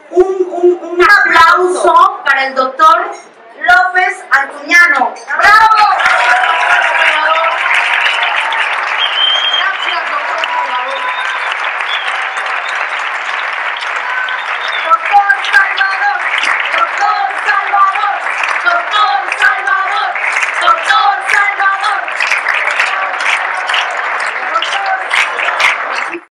un aplauso para el doctor López Antuñano. ¡Bravo!